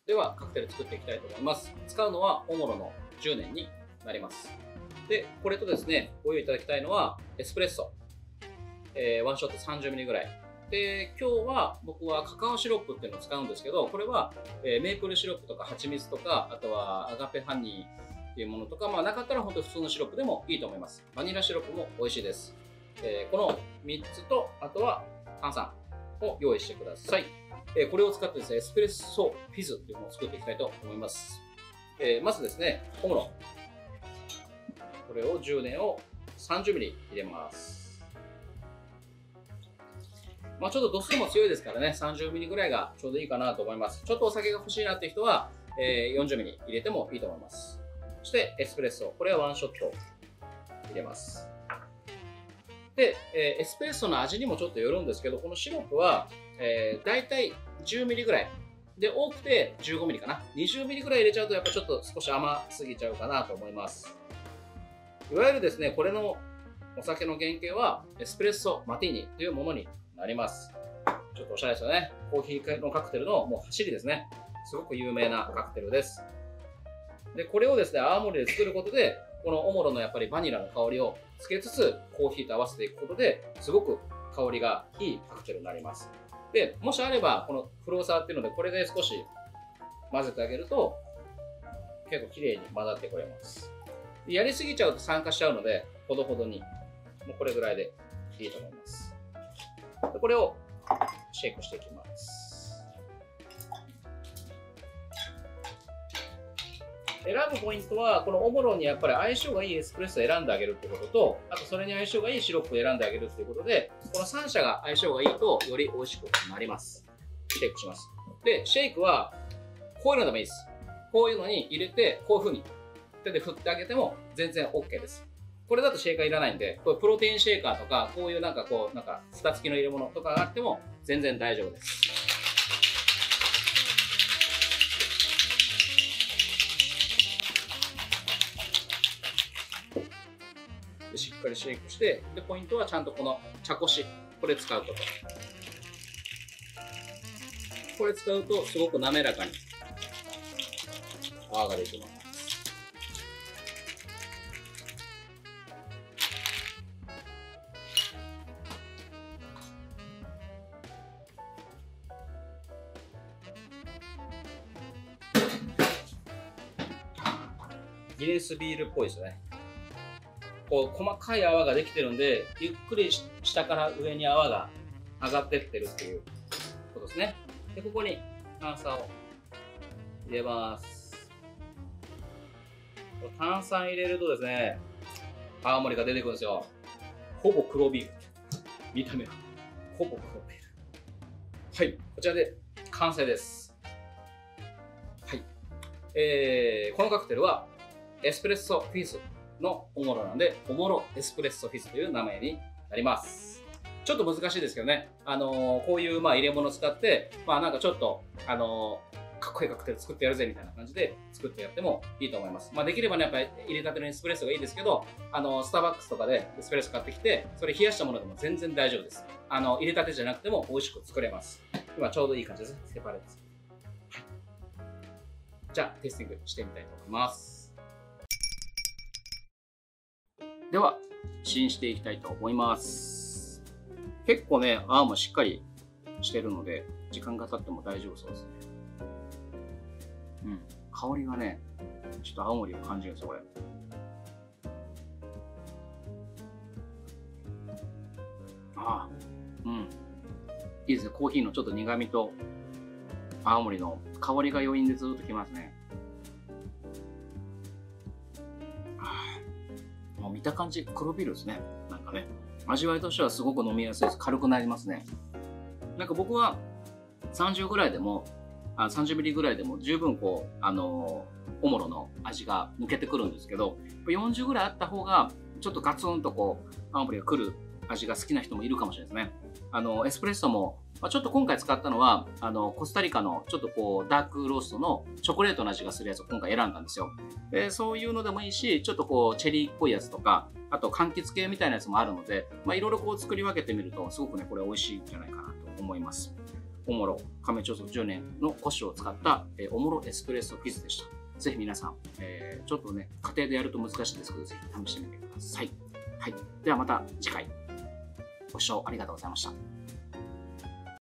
ではカクテル作っていきたいと思います。使うのはオモロの10年になります。で、これとですね、ご用意いただきたいのはエスプレッソ、ワンショット 30ml ぐらい。で、今日は僕はカカオシロップっていうのを使うんですけど、これは、メープルシロップとか蜂蜜とか、あとはアガペハニーっていうものとか、まあなかったら本当に普通のシロップでもいいと思います。バニラシロップも美味しいです。この3つと、あとは炭酸を用意してください。これを使ってですね、エスプレッソフィズというものを作っていきたいと思います。まずですね、オモロ。これを10年を 30ml 入れます。まあちょっと度数も強いですからね、30ml ぐらいがちょうどいいかなと思います。ちょっとお酒が欲しいなっていう人は、40ml 入れてもいいと思います。そしてエスプレッソ、これはワンショット入れます。で、エスプレッソの味にもちょっとよるんですけど、このシロップは、だいたい 10ml ぐらい。で、多くて 15ml かな。20ml ぐらい入れちゃうとやっぱちょっと少し甘すぎちゃうかなと思います。いわゆるですね、これのお酒の原型はエスプレッソマティーニというものになります。ちょっとおしゃれですよね。コーヒーのカクテルのもう走りですね。すごく有名なカクテルです。で、これをですね、泡盛で作ることで、このオモロのやっぱりバニラの香りをつけつつ、コーヒーと合わせていくことで、すごく香りがいいカクテルになります。で、もしあれば、このフローサーっていうので、これで少し混ぜてあげると、結構綺麗に混ざってくれます。やりすぎちゃうと酸化しちゃうので、ほどほどに、もうこれぐらいでいいと思います。でこれをシェイクしていきます。選ぶポイントは、このオモロにやっぱり相性がいいエスプレッソを選んであげるってことと、あとそれに相性がいいシロップを選んであげるっていうことで、この3者が相性がいいとより美味しくなります。シェイクします。で、シェイクはこういうのでもいいです。こういうのに入れて、こういう風に手で振ってあげても全然 OK です。これだとシェーカーいらないんで、これプロテインシェーカーとか、こういうなんか蓋付きの入れ物とかがあっても全然大丈夫です。しっかりシェイクして、でポイントはちゃんとこの茶こし、これ使うこと。これ使うとすごく滑らかに泡ができます。ギネスビールっぽいですね。こう細かい泡ができてるんで、ゆっくり下から上に泡が上がってってるっていうことですね。で、ここに炭酸を入れます。炭酸入れるとですね、泡盛が出てくるんですよ。ほぼ黒ビール。見た目はほぼ黒ビール。はい、こちらで完成です。はい。このカクテルはエスプレッソフィズのオモロなんで、オモロエスプレッソフィズという名前になります。ちょっと難しいですけどね、こういう入れ物を使って、なんかちょっと、かっこいいカクテル作ってやるぜみたいな感じで作ってやってもいいと思います。できればね、やっぱり入れたてのエスプレッソがいいですけど、スターバックスとかでエスプレッソ買ってきて、それ冷やしたものでも全然大丈夫です。入れたてじゃなくても美味しく作れます。今ちょうどいい感じですね。セパレートです。はい。じゃあ、テイスティングしてみたいと思います。では、試飲していきたいと思います。結構ね、泡もしっかりしてるので、時間が経っても大丈夫そうですね。うん。香りがね、ちょっと青森を感じるんですよ、これ。ああ、うん。いいですね。コーヒーのちょっと苦味と、青森の香りが余韻でずっときますね。見た感じ、黒ビールですね。なんかね、味わいとしてはすごく飲みやすいです。軽くなりますね。なんか僕は30ぐらいでも、30mlぐらいでも十分こう、オモロの味が抜けてくるんですけど、40ぐらいあった方が、ちょっとガツンとこう、青森が来る味が好きな人もいるかもしれないですね。エスプレッソも、ちょっと今回使ったのは、コスタリカのちょっとこう、ダークローストのチョコレートの味がするやつを今回選んだんですよ。で、そういうのでもいいし、ちょっとこう、チェリーっぽいやつとか、あと柑橘系みたいなやつもあるので、いろいろこう作り分けてみると、すごくね、これ美味しいんじゃないかなと思います。 おもろ亀長10年の古酒を使った、おもろエスプレッソフィズでした。ぜひ皆さん、ちょっとね、家庭でやると難しいですけど、ぜひ試してみてください。はい。ではまた次回、ご視聴ありがとうございました。